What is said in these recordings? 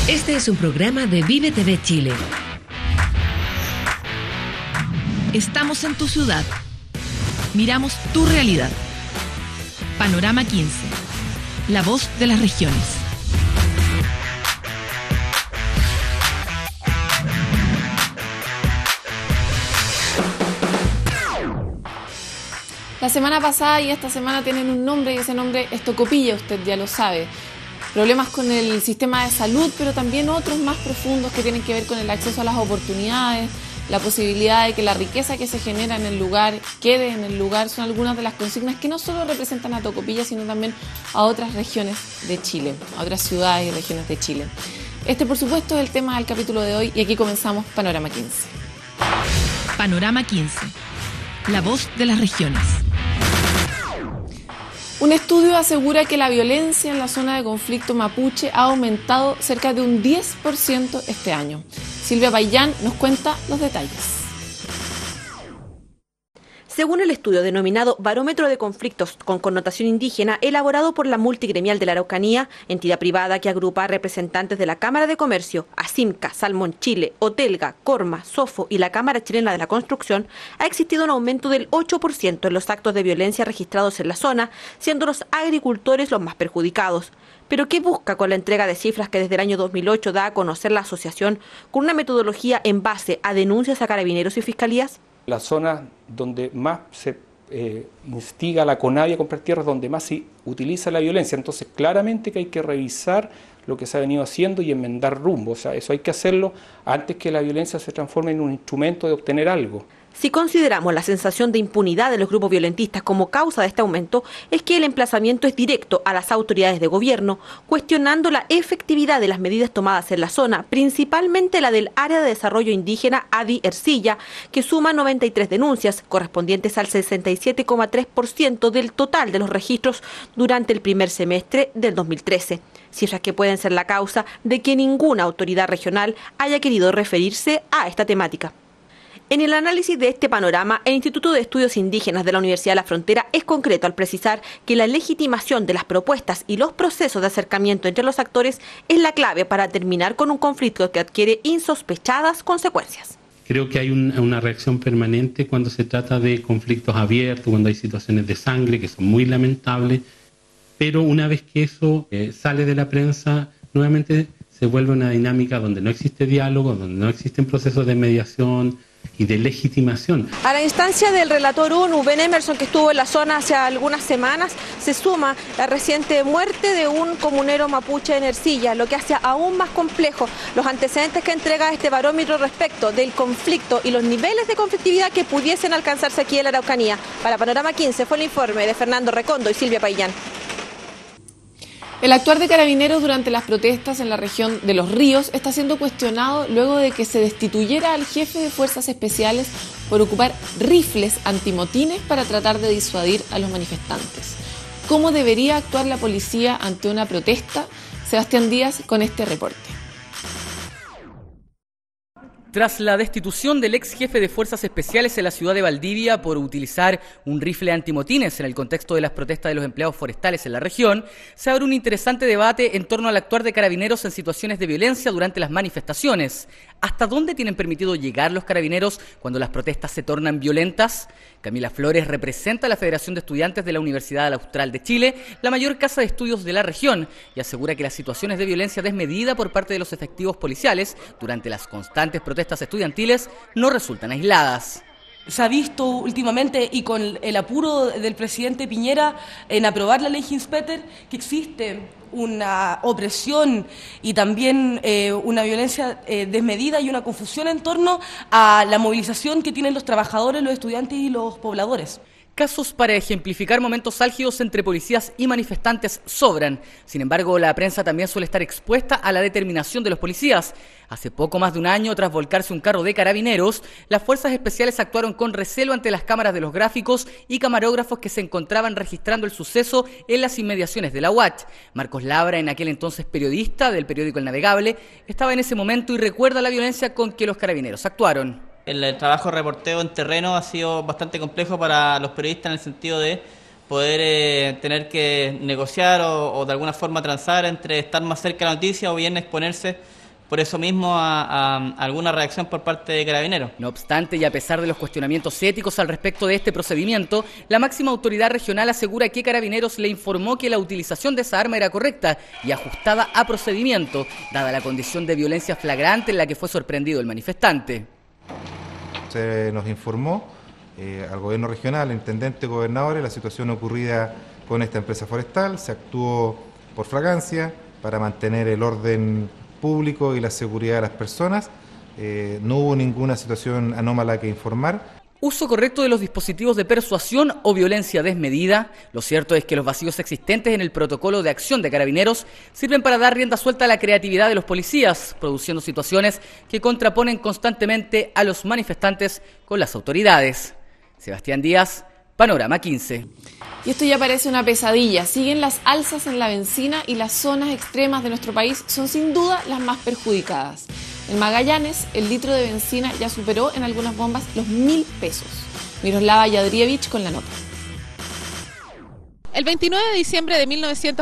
Este es un programa de Vive TV Chile. Estamos en tu ciudad. Miramos tu realidad. Panorama 15. La voz de las regiones. La semana pasada y esta semana tienen un nombre y ese nombre es Tocopilla, usted ya lo sabe. Problemas con el sistema de salud, pero también otros más profundos que tienen que ver con el acceso a las oportunidades, la posibilidad de que la riqueza que se genera en el lugar quede en el lugar, son algunas de las consignas que no solo representan a Tocopilla, sino también a otras regiones de Chile, a otras ciudades y regiones de Chile. Este, por supuesto, es el tema del capítulo de hoy y aquí comenzamos Panorama 15. Panorama 15. La voz de las regiones. Un estudio asegura que la violencia en la zona de conflicto mapuche ha aumentado cerca de un 10% este año. Silvia Payán nos cuenta los detalles. Según el estudio denominado Barómetro de Conflictos con Connotación Indígena, elaborado por la Multigremial de la Araucanía, entidad privada que agrupa a representantes de la Cámara de Comercio, ASIMCA, Salmón Chile, Otelga, Corma, Sofo y la Cámara Chilena de la Construcción, ha existido un aumento del 8% en los actos de violencia registrados en la zona, siendo los agricultores los más perjudicados. ¿Pero qué busca con la entrega de cifras que desde el año 2008 da a conocer la asociación con una metodología en base a denuncias a carabineros y fiscalías? La zona donde más se instiga a la CONAVI a comprar tierras, donde más se utiliza la violencia. Entonces, claramente que hay que revisar lo que se ha venido haciendo y enmendar rumbo. O sea, eso hay que hacerlo antes que la violencia se transforme en un instrumento de obtener algo. Si consideramos la sensación de impunidad de los grupos violentistas como causa de este aumento, es que el emplazamiento es directo a las autoridades de gobierno, cuestionando la efectividad de las medidas tomadas en la zona, principalmente la del Área de Desarrollo Indígena ADI Ercilla, que suma 93 denuncias, correspondientes al 67,3% del total de los registros durante el primer semestre del 2013. Cifras que pueden ser la causa de que ninguna autoridad regional haya querido referirse a esta temática. En el análisis de este panorama, el Instituto de Estudios Indígenas de la Universidad de la Frontera es concreto al precisar que la legitimación de las propuestas y los procesos de acercamiento entre los actores es la clave para terminar con un conflicto que adquiere insospechadas consecuencias. Creo que hay una reacción permanente cuando se trata de conflictos abiertos, cuando hay situaciones de sangre que son muy lamentables, pero una vez que eso sale de la prensa, nuevamente se vuelve una dinámica donde no existe diálogo, donde no existen procesos de mediación y de legitimación. A la instancia del relator ONU, Ben Emerson, que estuvo en la zona hace algunas semanas, se suma la reciente muerte de un comunero mapuche en Ercilla, lo que hace aún más complejo los antecedentes que entrega este barómetro respecto del conflicto y los niveles de conflictividad que pudiesen alcanzarse aquí en la Araucanía. Para Panorama 15 fue el informe de Fernando Recondo y Silvia Payán. El actuar de carabineros durante las protestas en la región de Los Ríos está siendo cuestionado luego de que se destituyera al jefe de fuerzas especiales por ocupar rifles antimotines para tratar de disuadir a los manifestantes. ¿Cómo debería actuar la policía ante una protesta? Sebastián Díaz con este reporte. Tras la destitución del ex jefe de Fuerzas Especiales en la ciudad de Valdivia por utilizar un rifle antimotines en el contexto de las protestas de los empleados forestales en la región, se abre un interesante debate en torno al actuar de carabineros en situaciones de violencia durante las manifestaciones. ¿Hasta dónde tienen permitido llegar los carabineros cuando las protestas se tornan violentas? Camila Flores representa a la Federación de Estudiantes de la Universidad Austral de Chile, la mayor casa de estudios de la región, y asegura que las situaciones de violencia desmedida por parte de los efectivos policiales durante las constantes protestas estudiantiles no resultan aisladas. Se ha visto últimamente, y con el apuro del presidente Piñera en aprobar la ley Hinspeter, que existe una opresión y también una violencia desmedida y una confusión en torno a la movilización que tienen los trabajadores, los estudiantes y los pobladores. Casos para ejemplificar momentos álgidos entre policías y manifestantes sobran. Sin embargo, la prensa también suele estar expuesta a la determinación de los policías. Hace poco más de un año, tras volcarse un carro de carabineros, las fuerzas especiales actuaron con recelo ante las cámaras de los gráficos y camarógrafos que se encontraban registrando el suceso en las inmediaciones de la UACH. Marcos Labra, en aquel entonces periodista del periódico El Navegable, estaba en ese momento y recuerda la violencia con que los carabineros actuaron. El trabajo de reporteo en terreno ha sido bastante complejo para los periodistas en el sentido de poder tener que negociar o de alguna forma transar entre estar más cerca de la noticia o bien exponerse por eso mismo a alguna reacción por parte de Carabineros. No obstante, y a pesar de los cuestionamientos éticos al respecto de este procedimiento, la máxima autoridad regional asegura que Carabineros le informó que la utilización de esa arma era correcta y ajustada a procedimiento, dada la condición de violencia flagrante en la que fue sorprendido el manifestante. Se nos informó al gobierno regional, al intendente, gobernadores, la situación ocurrida con esta empresa forestal. Se actuó por flagrancia para mantener el orden público y la seguridad de las personas. No hubo ninguna situación anómala que informar. Uso correcto de los dispositivos de persuasión o violencia desmedida. Lo cierto es que los vacíos existentes en el protocolo de acción de Carabineros sirven para dar rienda suelta a la creatividad de los policías, produciendo situaciones que contraponen constantemente a los manifestantes con las autoridades. Sebastián Díaz, Panorama 15. Y esto ya parece una pesadilla. Siguen las alzas en la bencina y las zonas extremas de nuestro país son sin duda las más perjudicadas. En Magallanes, el litro de bencina ya superó en algunas bombas los 1.000 pesos. Miroslava Yadrievich con la nota. El 29 de diciembre de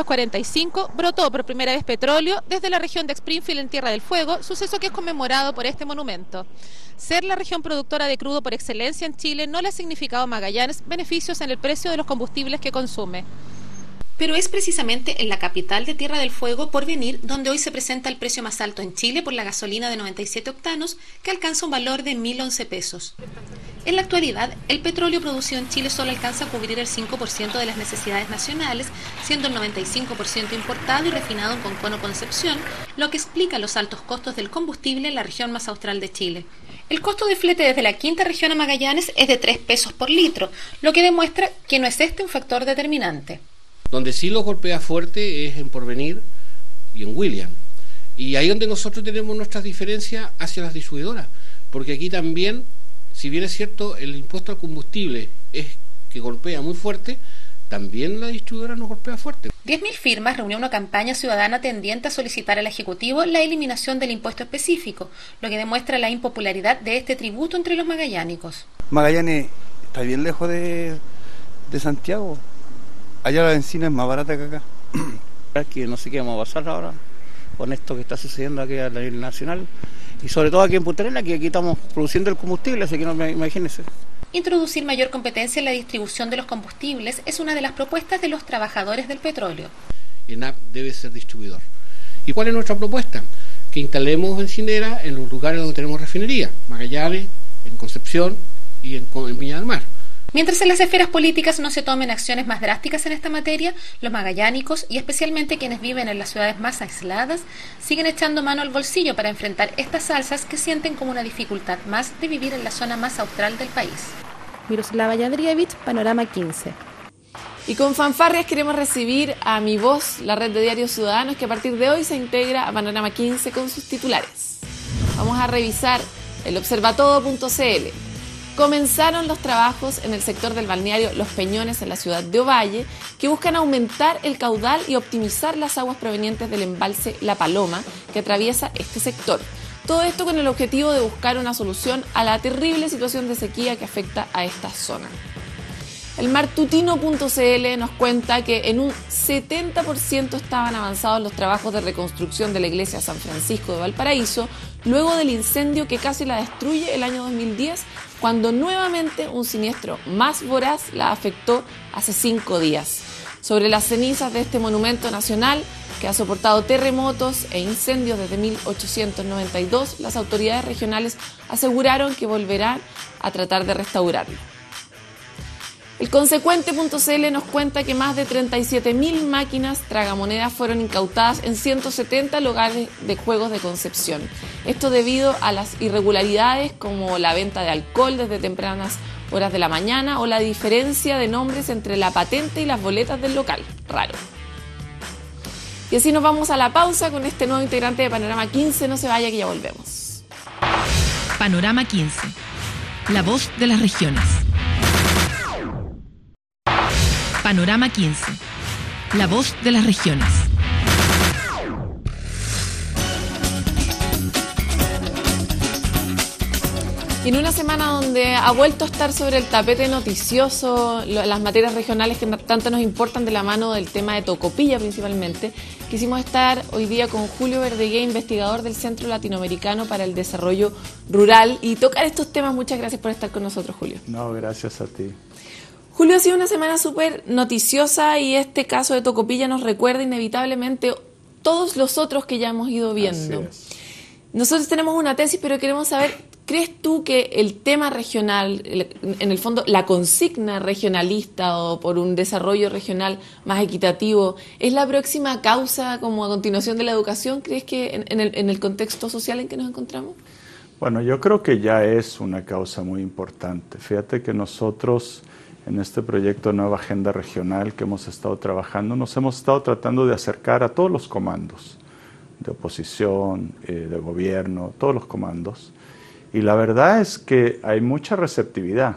1945 brotó por primera vez petróleo desde la región de Springfield en Tierra del Fuego, suceso que es conmemorado por este monumento. Ser la región productora de crudo por excelencia en Chile no le ha significado a Magallanes beneficios en el precio de los combustibles que consume. Pero es precisamente en la capital de Tierra del Fuego, Porvenir, donde hoy se presenta el precio más alto en Chile por la gasolina de 97 octanos, que alcanza un valor de 1.011 pesos. En la actualidad, el petróleo producido en Chile solo alcanza a cubrir el 5% de las necesidades nacionales, siendo el 95% importado y refinado en Concono Concepción, lo que explica los altos costos del combustible en la región más austral de Chile. El costo de flete desde la quinta región a Magallanes es de 3 pesos por litro, lo que demuestra que no es este un factor determinante. Donde sí los golpea fuerte es en Porvenir y en William. Y ahí donde nosotros tenemos nuestras diferencias hacia las distribuidoras, porque aquí también, si bien es cierto, el impuesto al combustible es que golpea muy fuerte, también la distribuidora nos golpea fuerte. 10.000 firmas reunió una campaña ciudadana tendiente a solicitar al Ejecutivo la eliminación del impuesto específico, lo que demuestra la impopularidad de este tributo entre los magallánicos. Magallanes está bien lejos de Santiago. Allá la bencina es más barata que acá. Que no sé qué vamos a pasar ahora con esto que está sucediendo aquí a nivel nacional. Y sobre todo aquí en Punta Arenas, que aquí estamos produciendo el combustible, así que no me imagínense. Introducir mayor competencia en la distribución de los combustibles es una de las propuestas de los trabajadores del petróleo. ENAP debe ser distribuidor. ¿Y cuál es nuestra propuesta? Que instalemos bencineras en los lugares donde tenemos refinería, Magallanes, en Concepción y en Viña del Mar. Mientras en las esferas políticas no se tomen acciones más drásticas en esta materia, los magallánicos, y especialmente quienes viven en las ciudades más aisladas, siguen echando mano al bolsillo para enfrentar estas alzas que sienten como una dificultad más de vivir en la zona más austral del país. Miroslava Yadrievich, Panorama 15. Y con fanfarrias queremos recibir a Mi Voz, la red de diarios ciudadanos que a partir de hoy se integra a Panorama 15 con sus titulares. Vamos a revisar el observatodo.cl. Comenzaron los trabajos en el sector del balneario Los Peñones en la ciudad de Ovalle, que buscan aumentar el caudal y optimizar las aguas provenientes del embalse La Paloma, que atraviesa este sector. Todo esto con el objetivo de buscar una solución a la terrible situación de sequía que afecta a esta zona. El martutino.cl nos cuenta que en un 70% estaban avanzados los trabajos de reconstrucción de la iglesia San Francisco de Valparaíso, luego del incendio que casi la destruye el año 2010, cuando nuevamente un siniestro más voraz la afectó hace 5 días. Sobre las cenizas de este monumento nacional, que ha soportado terremotos e incendios desde 1892, las autoridades regionales aseguraron que volverán a tratar de restaurarlo. El consecuente.cl nos cuenta que más de 37.000 máquinas tragamonedas fueron incautadas en 170 lugares de juegos de Concepción. Esto debido a las irregularidades como la venta de alcohol desde tempranas horas de la mañana o la diferencia de nombres entre la patente y las boletas del local. Raro. Y así nos vamos a la pausa con este nuevo integrante de Panorama 15. No se vaya que ya volvemos. Panorama 15. La voz de las regiones. Panorama 15. La voz de las regiones. Y en una semana donde ha vuelto a estar sobre el tapete noticioso las materias regionales que tanto nos importan de la mano del tema de Tocopilla principalmente, quisimos estar hoy día con Julio Verdegué, investigador del Centro Latinoamericano para el Desarrollo Rural, y tocar estos temas. Muchas gracias por estar con nosotros, Julio. No, gracias a ti. Julio, ha sido una semana súper noticiosa y este caso de Tocopilla nos recuerda inevitablemente todos los otros que ya hemos ido viendo. Nosotros tenemos una tesis, pero queremos saber, ¿crees tú que el tema regional, en el fondo la consigna regionalista o por un desarrollo regional más equitativo, es la próxima causa como a continuación de la educación? ¿Crees que en el contexto social en que nos encontramos? Bueno, yo creo que ya es una causa muy importante. Fíjate que nosotros en este proyecto Nueva Agenda Regional que hemos estado trabajando, nos hemos estado tratando de acercar a todos los comandos, de oposición, de gobierno, todos los comandos. Y la verdad es que hay mucha receptividad.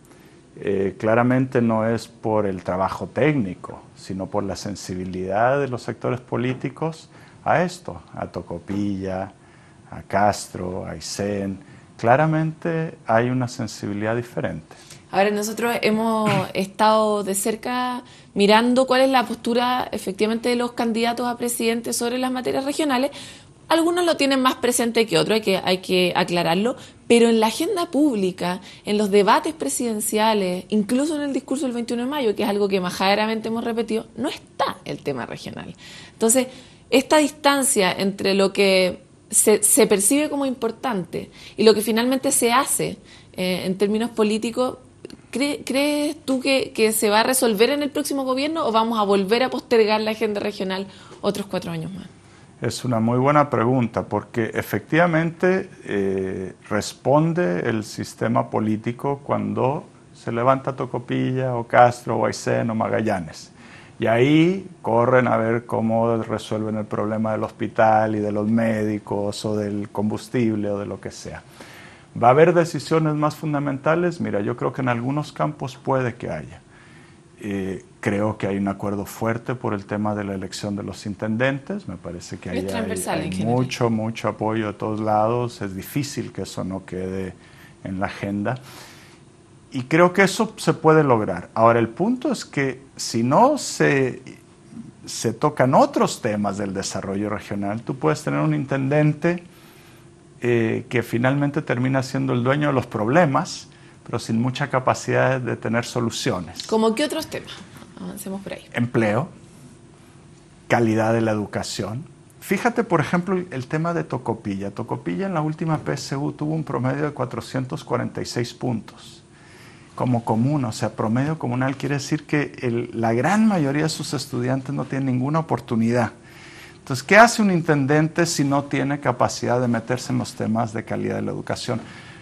Claramente no es por el trabajo técnico, sino por la sensibilidad de los sectores políticos a esto, a Tocopilla, a Castro, a Aysén. Claramente hay una sensibilidad diferente. Ahora, nosotros hemos estado de cerca mirando cuál es la postura efectivamente de los candidatos a presidente sobre las materias regionales. Algunos lo tienen más presente que otros, hay que aclararlo, pero en la agenda pública, en los debates presidenciales, incluso en el discurso del 21 de mayo, que es algo que majaderamente hemos repetido, no está el tema regional. Entonces, esta distancia entre lo que se percibe como importante y lo que finalmente se hace en términos políticos, ¿crees tú que se va a resolver en el próximo gobierno o vamos a volver a postergar la agenda regional otros 4 años más? Es una muy buena pregunta porque efectivamente responde el sistema político cuando se levanta Tocopilla o Castro o Aysén o Magallanes. Y ahí corren a ver cómo resuelven el problema del hospital y de los médicos o del combustible o de lo que sea. ¿Va a haber decisiones más fundamentales? Mira, yo creo que en algunos campos puede que haya. Creo que hay un acuerdo fuerte por el tema de la elección de los intendentes. Me parece que hay mucho apoyo de todos lados. Es difícil que eso no quede en la agenda. Y creo que eso se puede lograr. Ahora, el punto es que si no se tocan otros temas del desarrollo regional, tú puedes tener un intendente que finalmente termina siendo el dueño de los problemas, pero sin mucha capacidad de tener soluciones. ¿Cómo qué otros temas? Avancemos por ahí. Empleo, calidad de la educación. Fíjate, por ejemplo, el tema de Tocopilla. Tocopilla en la última PSU tuvo un promedio de 446 puntos como comuna, o sea, promedio comunal quiere decir que la gran mayoría de sus estudiantes no tienen ninguna oportunidad. Entonces, ¿qué hace un intendente si no tiene capacidad de meterse en los temas de calidad de la educación?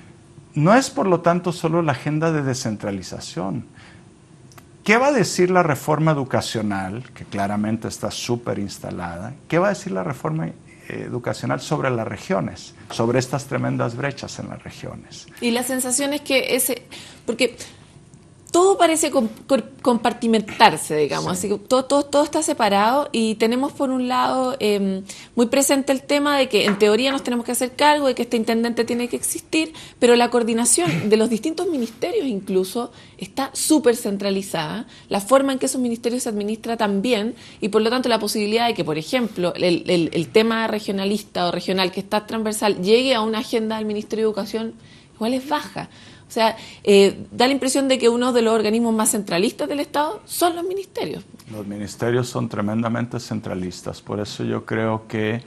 No es, por lo tanto, solo la agenda de descentralización. ¿Qué va a decir la reforma educacional, que claramente está súper instalada? ¿Qué va a decir la reforma educacional sobre las regiones, sobre estas tremendas brechas en las regiones? Y la sensación es que porque todo parece compartimentarse, digamos, sí. Así que todo está separado y tenemos por un lado muy presente el tema de que en teoría nos tenemos que hacer cargo de que este intendente tiene que existir, pero la coordinación de los distintos ministerios incluso está súper centralizada, la forma en que esos ministerios se administra también, y por lo tanto la posibilidad de que, por ejemplo, el tema regionalista o regional que está transversal llegue a una agenda del Ministerio de Educación igual es baja. O sea, da la impresión de que uno de los organismos más centralistas del Estado son los ministerios. Los ministerios son tremendamente centralistas, por eso yo creo que,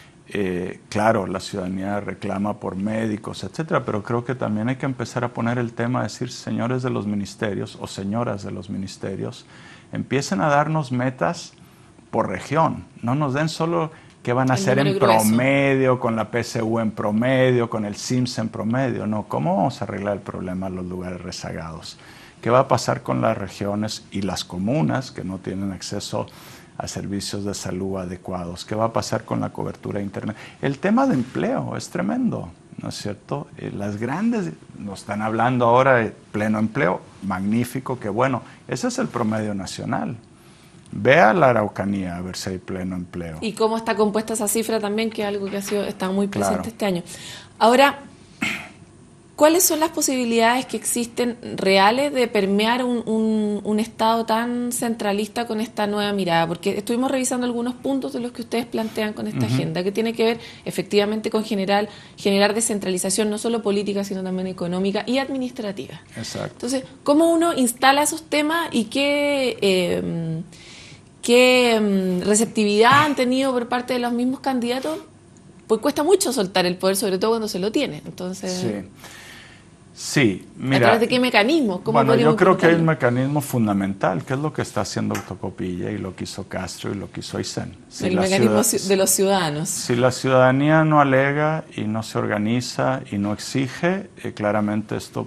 claro, la ciudadanía reclama por médicos, etcétera, pero creo que también hay que empezar a poner el tema, decir, señores de los ministerios o señoras de los ministerios, empiecen a darnos metas por región, no nos den solo qué van a hacer en promedio, con la PSU en promedio, con el CIMS en promedio. No, ¿cómo vamos a arreglar el problema en los lugares rezagados? ¿Qué va a pasar con las regiones y las comunas que no tienen acceso a servicios de salud adecuados? ¿Qué va a pasar con la cobertura de Internet? El tema de empleo es tremendo, ¿no es cierto? Las grandes nos están hablando ahora de pleno empleo, magnífico, qué bueno. Ese es el promedio nacional. Ve a la Araucanía a ver si hay pleno empleo. Y cómo está compuesta esa cifra también, que es algo que está muy presente este año. Ahora, ¿Cuáles son las posibilidades que existen reales de permear un Estado tan centralista con esta nueva mirada? Porque estuvimos revisando algunos puntos de los que ustedes plantean con esta agenda, que tiene que ver efectivamente con generar descentralización no solo política, sino también económica y administrativa. Exacto. Entonces, ¿cómo uno instala esos temas y qué receptividad han tenido por parte de los mismos candidatos? Pues cuesta mucho soltar el poder, sobre todo cuando se lo tiene. Entonces, sí, mira, ¿a través de qué mecanismos? Bueno, yo creo que hay un mecanismo fundamental, que es lo que está haciendo Tocopilla y lo que hizo Castro y lo que hizo Aysén. El mecanismo de los ciudadanos. Si la ciudadanía no alega y no se organiza y no exige, claramente esto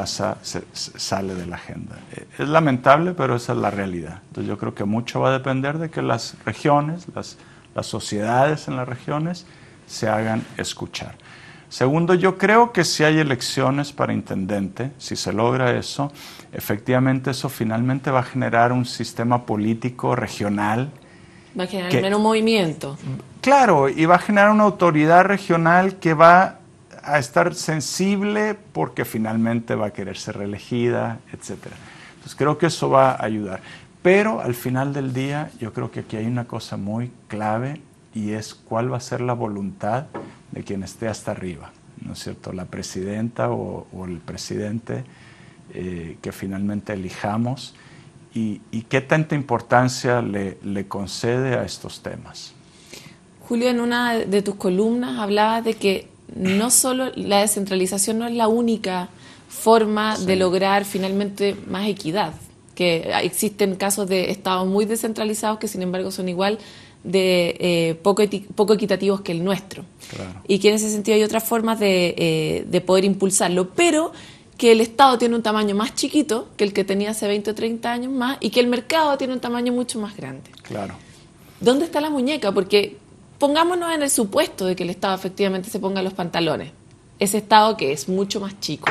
sale de la agenda. Es lamentable, pero esa es la realidad. Entonces yo creo que mucho va a depender de que las regiones, las sociedades en las regiones se hagan escuchar. Segundo, yo creo que si hay elecciones para intendente, si se logra eso, efectivamente eso finalmente va a generar un sistema político regional. Va a generar menos movimiento. Claro, y va a generar una autoridad regional que va a estar sensible porque finalmente va a querer ser reelegida, etc. Entonces creo que eso va a ayudar. Pero al final del día yo creo que aquí hay una cosa muy clave y es cuál va a ser la voluntad de quien esté hasta arriba, ¿no es cierto? La presidenta o el presidente que finalmente elijamos y qué tanta importancia le concede a estos temas. Julio, en una de tus columnas hablabas de que no solo la descentralización no es la única forma de lograr finalmente más equidad, que existen casos de estados muy descentralizados que sin embargo son igual de poco equitativos que el nuestro. Claro. Y que en ese sentido hay otras formas de poder impulsarlo, pero que el Estado tiene un tamaño más chiquito que el que tenía hace 20 o 30 años más y que el mercado tiene un tamaño mucho más grande. Claro. ¿Dónde está la muñeca? Porque pongámonos en el supuesto de que el Estado efectivamente se ponga los pantalones. Ese Estado que es mucho más chico.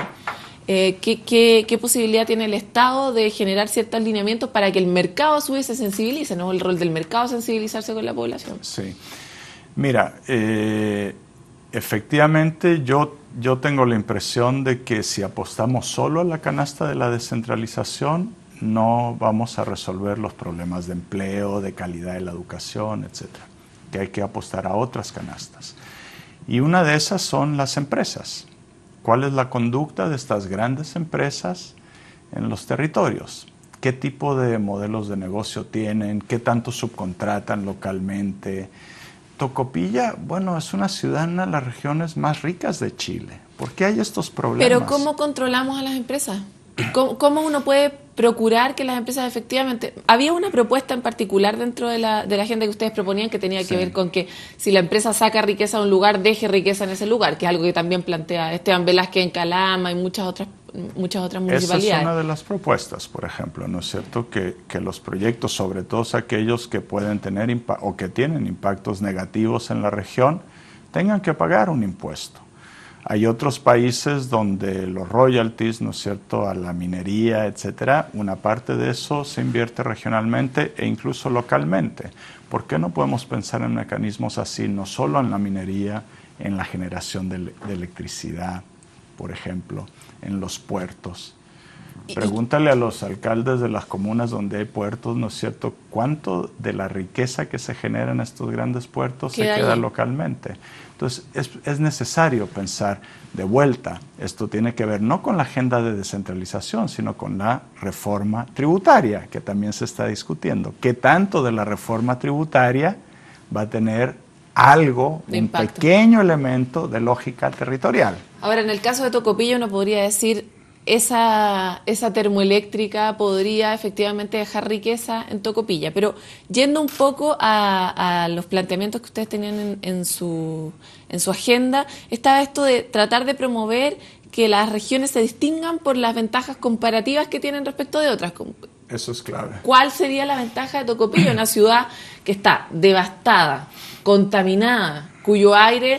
¿Qué posibilidad tiene el Estado de generar ciertos lineamientos para que el mercado a su vez se sensibilice? ¿No es el rol del mercado sensibilizarse con la población? Sí. Mira, efectivamente yo tengo la impresión de que si apostamos solo a la canasta de la descentralización, no vamos a resolver los problemas de empleo, de calidad de la educación, etcétera. Que hay que apostar a otras canastas. Y una de esas son las empresas. ¿Cuál es la conducta de estas grandes empresas en los territorios? ¿Qué tipo de modelos de negocio tienen? ¿Qué tanto subcontratan localmente? Tocopilla, bueno, es una ciudad en las regiones más ricas de Chile. ¿Por qué hay estos problemas? Pero ¿cómo controlamos a las empresas? ¿Cómo uno puede procurar que las empresas efectivamente... Había una propuesta en particular dentro de la agenda que ustedes proponían que tenía que ver con que si la empresa saca riqueza a un lugar, deje riqueza en ese lugar, que es algo que también plantea Esteban Velázquez en Calama y muchas otras municipalidades. Esa es una de las propuestas, por ejemplo, ¿no es cierto? Que los proyectos, sobre todo aquellos que pueden tener o que tienen impactos negativos en la región, tengan que pagar un impuesto. Hay otros países donde los royalties, ¿no es cierto?, a la minería, etcétera, una parte de eso se invierte regionalmente e incluso localmente. ¿Por qué no podemos pensar en mecanismos así, no solo en la minería, en la generación de electricidad, por ejemplo, en los puertos? Pregúntale a los alcaldes de las comunas donde hay puertos, ¿no es cierto?, cuánto de la riqueza que se genera en estos grandes puertos se queda localmente. Entonces, es necesario pensar de vuelta. Esto tiene que ver no con la agenda de descentralización, sino con la reforma tributaria, que también se está discutiendo. ¿Qué tanto de la reforma tributaria va a tener algo, un pequeño elemento de lógica territorial? Ahora, en el caso de Tocopilla uno podría decir... Esa termoeléctrica podría efectivamente dejar riqueza en Tocopilla, pero yendo un poco a los planteamientos que ustedes tenían en su agenda, estaba esto de tratar de promover que las regiones se distingan por las ventajas comparativas que tienen respecto de otras. Eso es clave. ¿Cuál sería la ventaja de Tocopilla? Una ciudad que está devastada, contaminada, cuyo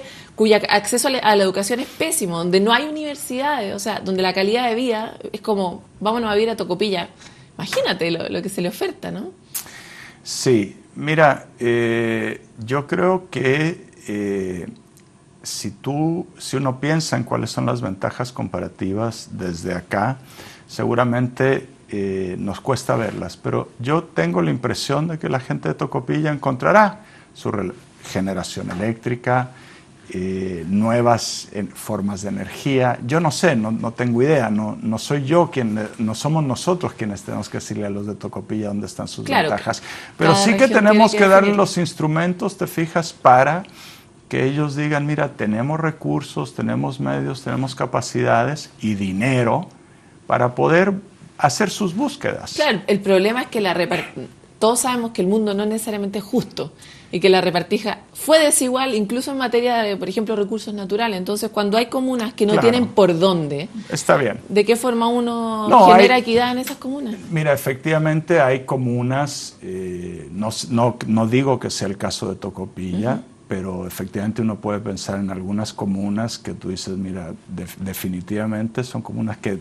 acceso a la educación es pésimo, donde no hay universidades, o sea, donde la calidad de vida es como, vámonos a vivir a Tocopilla. Imagínate lo que se le oferta, ¿no? Sí, mira, yo creo que si uno piensa en cuáles son las ventajas comparativas desde acá, seguramente nos cuesta verlas, pero yo tengo la impresión de que la gente de Tocopilla encontrará su generación eléctrica, nuevas formas de energía. Yo no sé, no tengo idea, no soy yo no somos nosotros quienes tenemos que decirle a los de Tocopilla dónde están sus ventajas, pero sí que tenemos que darle los instrumentos, te fijas, para que ellos digan, mira, tenemos recursos, tenemos medios, tenemos capacidades y dinero para poder hacer sus búsquedas. Claro, el problema es que todos sabemos que el mundo no es necesariamente justo y que la repartija fue desigual incluso en materia de, por ejemplo, recursos naturales. Entonces, cuando hay comunas que no tienen por dónde, está bien. ¿De qué forma uno genera equidad en esas comunas? Mira, efectivamente hay comunas, no digo que sea el caso de Tocopilla, pero efectivamente uno puede pensar en algunas comunas que tú dices, mira, definitivamente son comunas que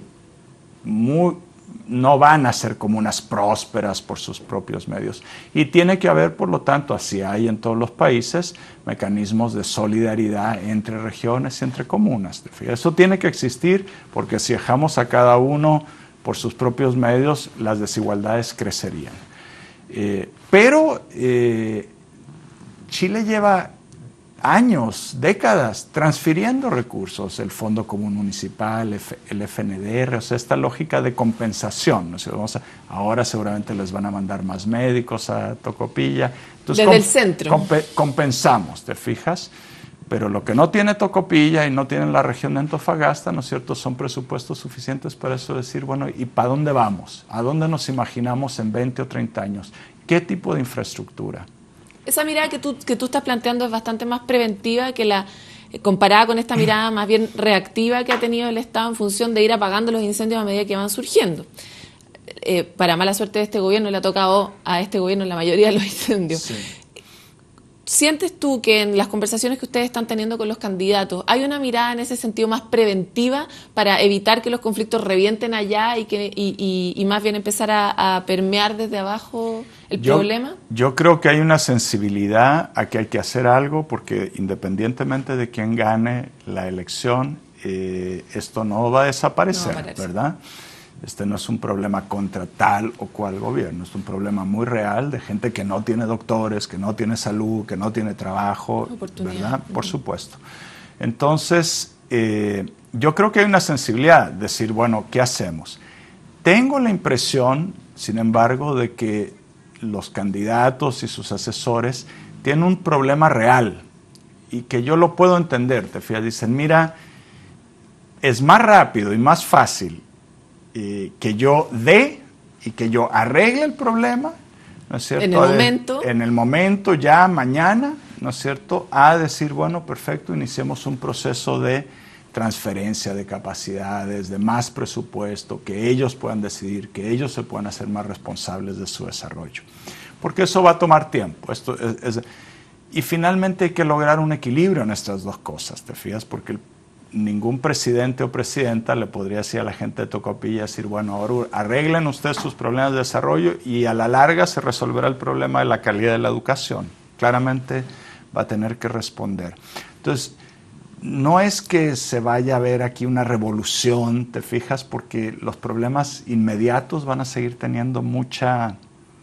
no van a ser comunas prósperas por sus propios medios. Y tiene que haber, por lo tanto, así hay en todos los países, mecanismos de solidaridad entre regiones y entre comunas. Eso tiene que existir, porque si dejamos a cada uno por sus propios medios, las desigualdades crecerían. Pero Chile lleva años, décadas, transfiriendo recursos, el Fondo Común Municipal, el FNDR, o sea, esta lógica de compensación, ¿no? Ahora seguramente les van a mandar más médicos a Tocopilla. Entonces, desde el centro. Compensamos, ¿te fijas? Pero lo que no tiene Tocopilla y no tiene la región de Antofagasta, ¿no es cierto?, son presupuestos suficientes para eso decir, bueno, ¿y para dónde vamos? ¿A dónde nos imaginamos en 20 o 30 años? ¿Qué tipo de infraestructura? Esa mirada que tú estás planteando es bastante más preventiva que comparada con esta mirada más bien reactiva que ha tenido el Estado en función de ir apagando los incendios a medida que van surgiendo. Para mala suerte de este gobierno, le ha tocado a este gobierno la mayoría de los incendios. Sí. ¿Sientes tú que en las conversaciones que ustedes están teniendo con los candidatos hay una mirada en ese sentido más preventiva para evitar que los conflictos revienten allá y más bien empezar a permear desde abajo el problema? Yo creo que hay una sensibilidad a que hay que hacer algo, porque independientemente de quién gane la elección, esto no va a desaparecer, ¿verdad? Este no es un problema contra tal o cual gobierno, es un problema muy real de gente que no tiene doctores, que no tiene salud, que no tiene trabajo, ¿verdad? Por supuesto. Entonces, yo creo que hay una sensibilidad, decir, bueno, ¿qué hacemos? Tengo la impresión, sin embargo, de que los candidatos y sus asesores tienen un problema real y que yo lo puedo entender, te fijas, dicen, mira, es más rápido y más fácil que yo dé y que yo arregle el problema, ¿no es cierto? En el momento, ya mañana, ¿no es cierto? A decir, bueno, perfecto, iniciemos un proceso de transferencia de capacidades, de más presupuesto, que ellos puedan decidir, que ellos se puedan hacer más responsables de su desarrollo. Porque eso va a tomar tiempo. Y finalmente hay que lograr un equilibrio en estas dos cosas, ¿te fijas? Porque ningún presidente o presidenta le podría decir a la gente de Tocopilla, decir, bueno, ahora arreglen ustedes sus problemas de desarrollo y a la larga se resolverá el problema de la calidad de la educación. Claramente va a tener que responder. Entonces, no es que se vaya a ver aquí una revolución, te fijas, porque los problemas inmediatos van a seguir teniendo mucho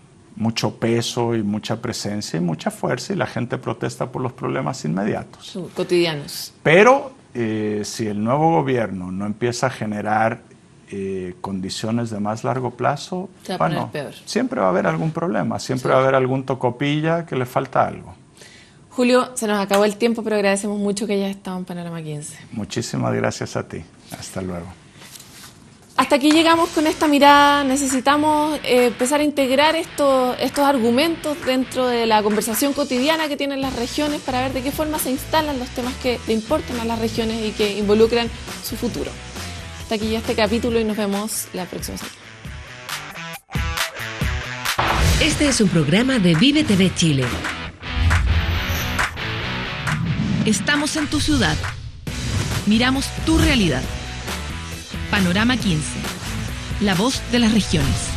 peso y mucha presencia y mucha fuerza, y la gente protesta por los problemas inmediatos. Cotidianos. Pero si el nuevo gobierno no empieza a generar condiciones de más largo plazo, bueno, siempre va a haber algún problema, siempre va a haber algún Tocopilla que le falta algo. Julio, se nos acabó el tiempo, pero agradecemos mucho que hayas estado en Panorama 15. Muchísimas gracias a ti. Hasta luego. Hasta aquí llegamos con esta mirada. Necesitamos empezar a integrar estos argumentos dentro de la conversación cotidiana que tienen las regiones para ver de qué forma se instalan los temas que le importan a las regiones y que involucran su futuro. Hasta aquí ya este capítulo y nos vemos la próxima semana. Este es un programa de Vive TV Chile. Estamos en tu ciudad. Miramos tu realidad. Panorama 15. La voz de las regiones.